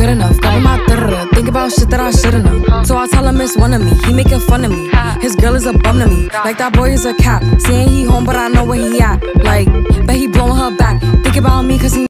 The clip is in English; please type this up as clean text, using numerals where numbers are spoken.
good enough. Cover my think about shit that I should've known. So I tell him it's one of me, he making fun of me. His girl is a bum to me, like that boy is a cap. Saying he home but I know where he at.